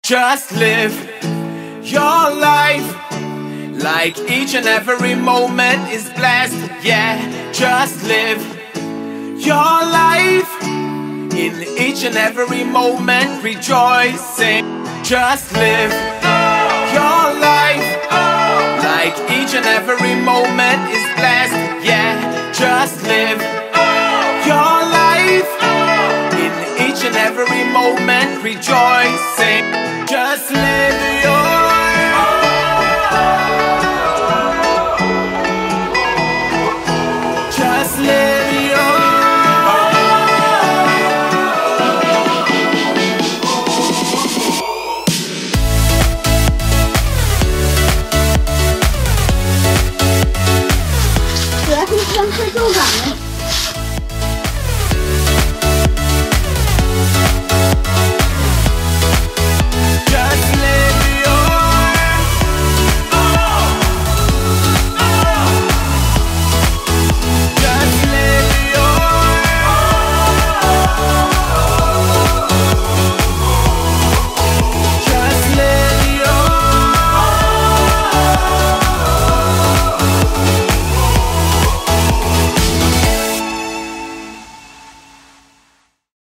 Just live your life like each and every moment is blessed. Yeah, just live your life in each and every moment rejoicing. Just live your life like each and every moment is blessed. Yeah, just live your life in each and every moment rejoicing. Just live.